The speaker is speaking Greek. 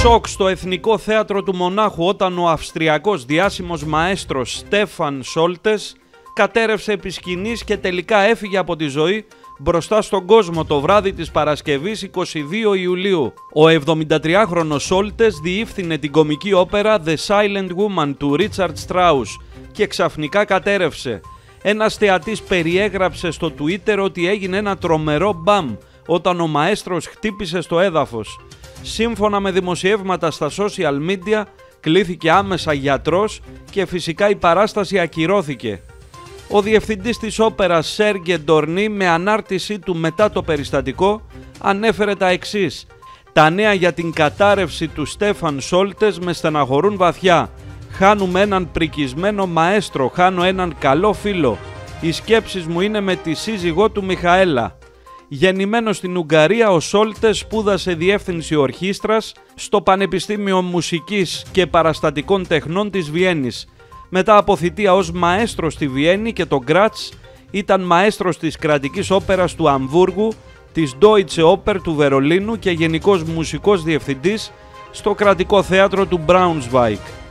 Σοκ στο Εθνικό Θέατρο του Μονάχου όταν ο αυστριακός διάσημος μαέστρος Στέφαν Σόλτες κατέρευσε επί σκηνής και τελικά έφυγε από τη ζωή μπροστά στον κόσμο το βράδυ της Παρασκευής 22 Ιουλίου. Ο 73χρονος Σόλτες διήφθηνε την κομική όπερα The Silent Woman του Ρίτσαρντ Στράους και ξαφνικά κατέρευσε. Ένας θεατής περιέγραψε στο Twitter ότι έγινε ένα τρομερό μπαμ όταν ο μαέστρος χτύπησε στο έδαφος. Σύμφωνα με δημοσιεύματα στα social media, κλήθηκε άμεσα γιατρός και φυσικά η παράσταση ακυρώθηκε. Ο διευθυντής της όπερας Σέργε Ντορνί, με ανάρτησή του μετά το περιστατικό, ανέφερε τα εξής: «Τα νέα για την κατάρρευση του Στέφαν Σόλτες με στεναχωρούν βαθιά. Χάνουμε έναν πρικισμένο μαέστρο, χάνω έναν καλό φίλο. Οι σκέψεις μου είναι με τη σύζυγό του Μιχαέλα». Γεννημένος στην Ουγγαρία, ο Σόλτες σπούδασε διεύθυνση ορχήστρας στο Πανεπιστήμιο Μουσικής και Παραστατικών Τεχνών της Βιέννης. Μετά από θητεία ως μαέστρος στη Βιέννη και το Γκράτς, ήταν μαέστρος της Κρατικής Όπερας του Αμβούργου, της Deutsche Oper του Βερολίνου και γενικός μουσικός διευθυντής στο Κρατικό Θέατρο του Braunschweig.